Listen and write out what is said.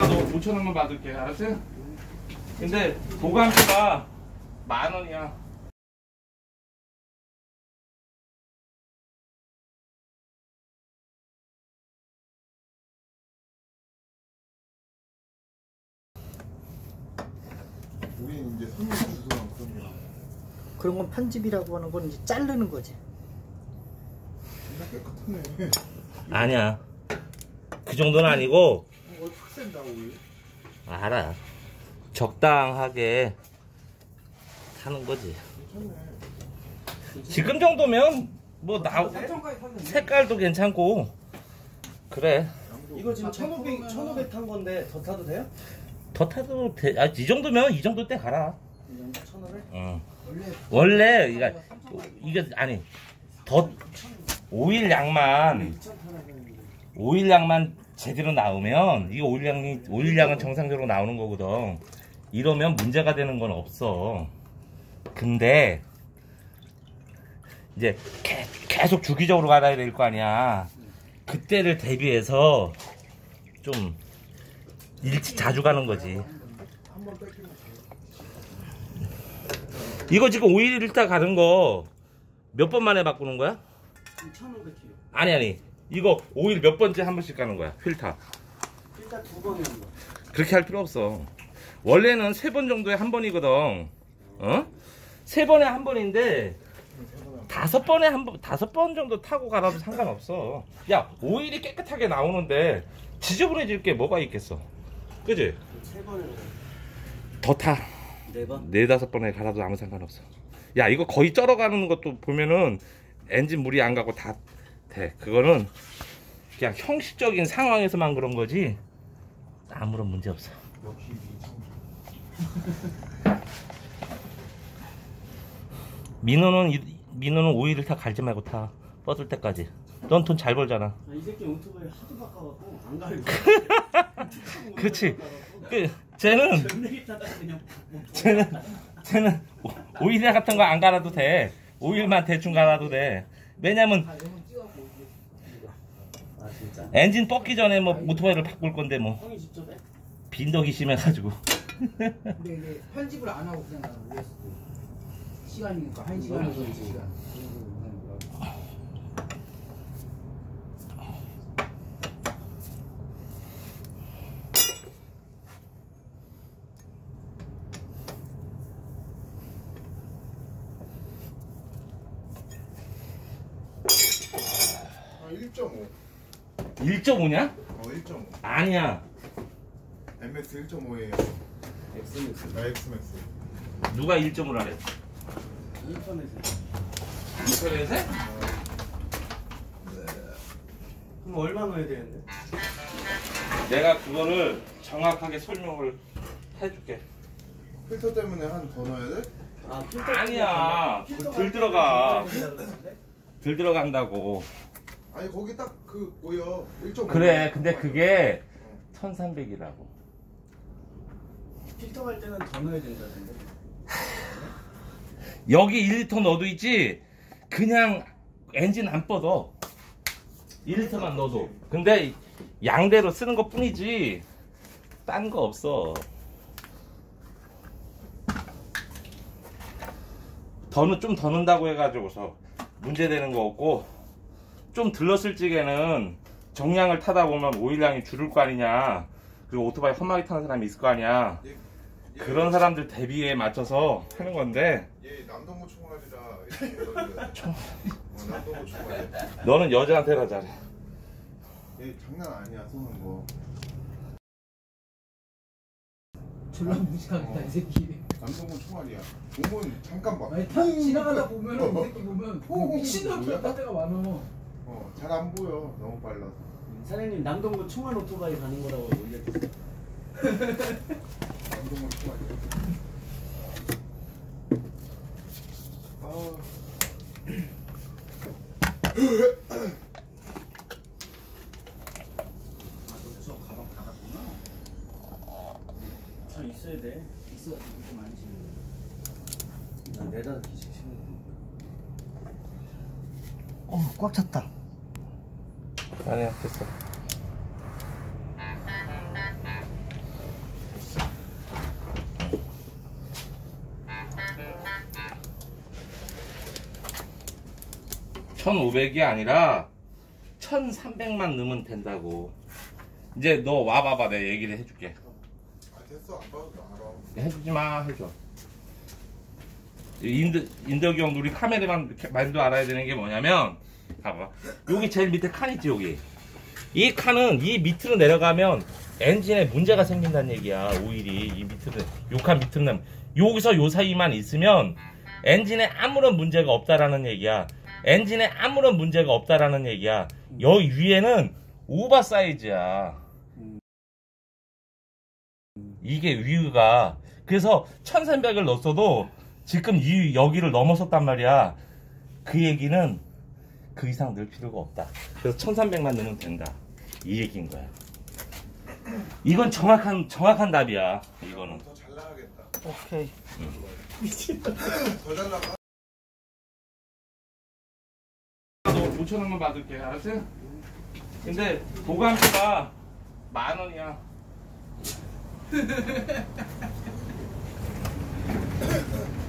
너 5,000원만 받을게. 알았지? 근데 보관비가 10,000원이야. 우리는 이제 손님 주소랑 그런 거. 그런 건 편집이라고 하는 건 이제 자르는 거지. 깨끗하네. 아니야. 그 정도는 아니고. 푹 센다고. 알아. 적당하게 하는 거지. 지금 정도면 뭐 색깔도 괜찮고 그래. 이거 지금 1,500 탄 건데 더 타도 돼요? 더 타도 돼. 아, 이 정도면 이 정도 때 가라. 이 정도 1,500? 응. 원래 이게 아니 더 오일 양만 제대로 나오면 이 오일량은 정상적으로 나오는 거거든. 이러면 문제가 되는 건 없어. 근데 이제 계속 주기적으로 갈아야 될 거 아니야. 그때를 대비해서 좀 일찍 자주 가는 거지. 이거 지금 오일 일타 가는 거 몇 번 만에 바꾸는 거야? 1,500kg. 아니 이거 오일 몇 번째 한 번씩 가는 거야? 필터. 일단 2번에 한 번. 그렇게 할 필요 없어. 원래는 3번 정도에 한 번이거든. 어? 3번에 한 번인데 5번에 한 번, 5번 정도 타고 가라도 상관없어. 야, 오일이 깨끗하게 나오는데 지저분해질 게 뭐가 있겠어? 그지? 3번에 더 타. 4번? 4-5번에 가라도 아무 상관없어. 야, 이거 거의 쩔어가는 것도 보면은 엔진 물이 안 가고 다 돼. 그거는 그냥 형식적인 상황에서만 그런 거지 아무런 문제 없어. 민호는 오일을 타 갈지 말고 타. 뻗을 때까지. 넌 돈 잘 벌잖아. 아, 이 새끼 오토바이 하도 바꿔갖고 안 갈고. 그치. 쟤는 오일이나 같은 거 안 갈아도 돼. 오일만 대충 갈아도 돼. 왜냐면 아 진짜? 엔진 뻗기 전에 뭐 오토바이를 바꿀 건데 뭐 형이 직접 해? 빈덕이 심해가지고. 근데 이게 편집을 안 하고 그냥 나는 올렸어. 시간이니까 1시간에서 2시간. 아, 1.5. 1.5냐? 1.5. 아니야. MX 1.5에요. 엑스맥스. X맥스. 누가 1.5를 하래? 인터넷에. 인터넷에? 그럼 얼마 넣어야 되는데? 내가 그거를 정확하게 설명을 해줄게. 필터 때문에 한 더 넣어야 돼? 아 필터. 아니야. 덜 들어가. 덜 들어간다고. 아니 거기 딱 그 뭐야 1.5. 그래, 근데 그게 1300이라고. 필터 갈 때는 더 넣어야 된다는데. 여기 1리터 넣어도 있지, 그냥 엔진 안 뻗어. 1리터만 넣어도. 근데 양대로 쓰는 것 뿐이지 딴 거 없어. 좀 더 넣는다고 해가지고서 문제되는 거 없고, 좀 들렀을 적에는 정량을 타다 보면 오일량이 줄을 거 아니냐. 그리고 오토바이 험하게 타는 사람이 있을 거 아니야. 그런 사람들 대비에 맞춰서 하는 건데. 얘 남동구 총알이라. 남동구 총알. 너는 여자한테라 잘해. 얘 장난 아니야 쏘는 거. 졸라 무식하겠다 이 새끼. 남동구 총알이야. 보면 잠깐 봐. 아니 딱 지나가다 보면은 이 새끼 보면 퐁 미친놈 할 때가 많아. 잘 안 보여. 너무 빨라서. 사장님 남동구 총알 오토바이 가는 거라고 올렸어요. 남동구 총알이야. 저 가방 닫았구나. 저 있어야 돼. 있어. 이렇게 많이 신는 거. 난 4-5개씩 신는 거. 꽉 찼다. 아니야, 됐어. 1,500이 아니라 1,300만 넣으면 된다고. 이제 너 와봐봐. 내가 얘기를 해줄게. 아 됐어 안 봐도 알아. 해주지마. 해줘. 인덕이 형 우리 카메라만 말도 알아야 되는 게 뭐냐면, 봐봐. 여기 제일 밑에 칸 있지 여기. 이 칸은 이 밑으로 내려가면 엔진에 문제가 생긴다는 얘기야. 오일이 이 밑으로, 요 칸 밑으로 나면 여기서 요 사이만 있으면 엔진에 아무런 문제가 없다라는 얘기야. 엔진에 아무런 문제가 없다라는 얘기야. 여기 위에는 오버 사이즈야. 이게 위가. 그래서 1,300을 넣었어도 지금 여기를 넘어섰단 말이야. 그 얘기는 그 이상 넣을 필요가 없다. 그래서 1,300만 넣으면 된다. 이 얘기인 거야. 이건 정확한 답이야. 이거는. 더 잘 나가겠다. 오케이. 더 잘 나가. 너 5,000원만 받을게. 알았지? 근데 보관비가 10,000원이야.